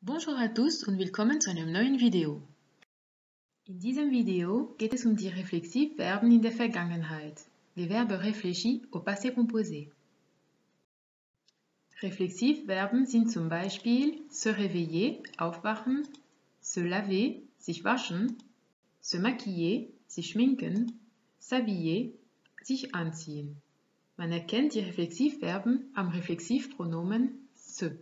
Bonjour à tous und willkommen zu einem neuen Video. In diesem Video geht es um die Reflexivverben in der Vergangenheit, les verbes réfléchis au passé composé. Reflexivverben sind zum Beispiel se réveiller, aufwachen, se laver, sich waschen, se maquiller, sich schminken, s'habiller, sich anziehen. Man erkennt die Reflexivverben am Reflexivpronomen se.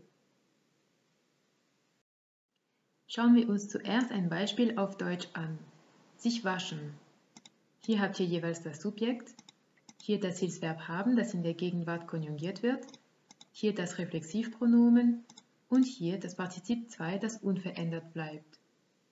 Schauen wir uns zuerst ein Beispiel auf Deutsch an. Sich waschen. Hier habt ihr jeweils das Subjekt, hier das Hilfsverb haben, das in der Gegenwart konjugiert wird, hier das Reflexivpronomen und hier das Partizip 2, das unverändert bleibt.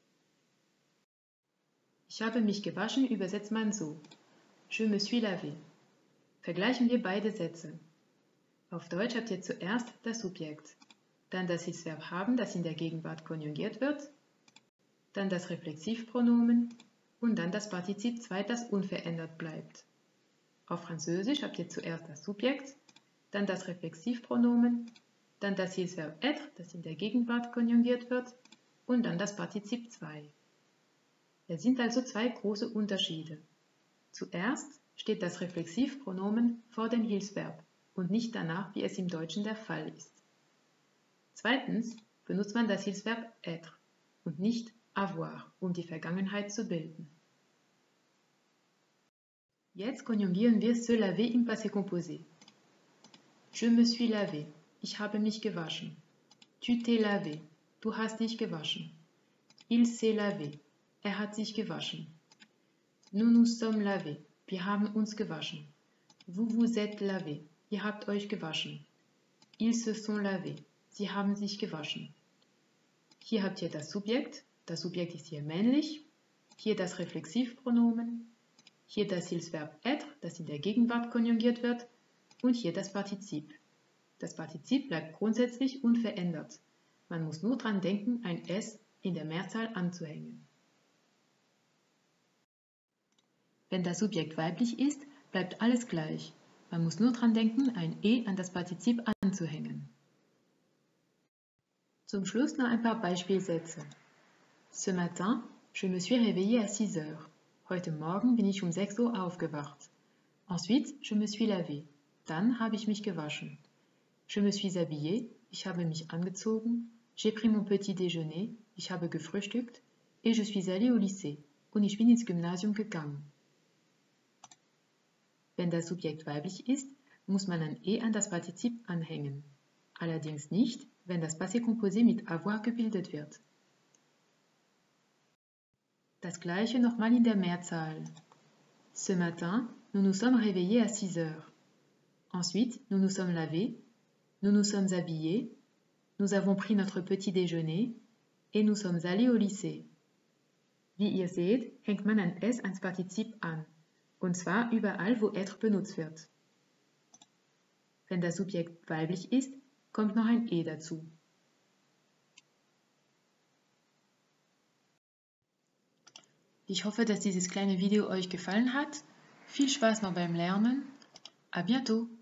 Ich habe mich gewaschen übersetzt man so. Je me suis lavé. Vergleichen wir beide Sätze. Auf Deutsch habt ihr zuerst das Subjekt, dann das Hilfsverb haben, das in der Gegenwart konjugiert wird, dann das Reflexivpronomen und dann das Partizip 2, das unverändert bleibt. Auf Französisch habt ihr zuerst das Subjekt, dann das Reflexivpronomen, dann das Hilfsverb être, das in der Gegenwart konjugiert wird, und dann das Partizip 2. Es sind also zwei große Unterschiede. Zuerst steht das Reflexivpronomen vor dem Hilfsverb und nicht danach, wie es im Deutschen der Fall ist. Zweitens benutzt man das Hilfsverb être und nicht avoir, um die Vergangenheit zu bilden. Jetzt konjugieren wir se laver im Passé composé. Je me suis lavé, ich habe mich gewaschen. Tu t'es lavé, du hast dich gewaschen. Il s'est lavé, er hat sich gewaschen. Nous nous sommes lavés, wir haben uns gewaschen. Vous vous êtes lavés, ihr habt euch gewaschen. Ils se sont lavés, sie haben sich gewaschen. Hier habt ihr das Subjekt ist hier männlich, hier das Reflexivpronomen, hier das Hilfsverb être, das in der Gegenwart konjugiert wird, und hier das Partizip. Das Partizip bleibt grundsätzlich unverändert. Man muss nur daran denken, ein S in der Mehrzahl anzuhängen. Wenn das Subjekt weiblich ist, bleibt alles gleich. Man muss nur daran denken, ein E an das Partizip anzuhängen. Zum Schluss noch ein paar Beispielsätze. Ce matin, je me suis réveillée à 6 heures. Heute Morgen bin ich um 6 Uhr aufgewacht. Ensuite, je me suis lavée. Dann habe ich mich gewaschen. Je me suis habillée. Ich habe mich angezogen. J'ai pris mon petit déjeuner. Ich habe gefrühstückt. Et je suis allée au lycée. Und ich bin ins Gymnasium gegangen. Wenn das Subjekt weiblich ist, muss man ein E an das Partizip anhängen. Allerdings nicht, wenn das Passé composé mit avoir gebildet wird. Das gleiche nochmal in der Mehrzahl. Ce matin, nous nous sommes réveillés à 6 heures. Ensuite, nous nous sommes lavés, nous nous sommes habillés, nous avons pris notre petit déjeuner et nous sommes allés au lycée. Wie ihr seht, hängt man ein S ans Partizip an, und zwar überall, wo être benutzt wird. Wenn das Subjekt weiblich ist, kommt noch ein E dazu. Ich hoffe, dass dieses kleine Video euch gefallen hat. Viel Spaß noch beim Lernen. À bientôt!